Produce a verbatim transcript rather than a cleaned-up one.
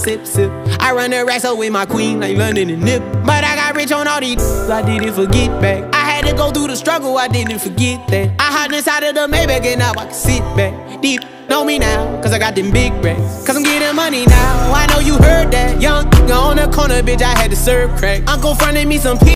sip, sip. I run the racks up with my queen like London and Nip. But I got rich on all these, I didn't forget back. I had to go through the struggle, I didn't forget that. I hopped inside of the Maybach and now I can sit back. Deep, know me now, cause I got them big racks. Cause I'm getting money now, I know you heard that. Young nigga on the corner, bitch, I had to serve crack. Uncle fronted me some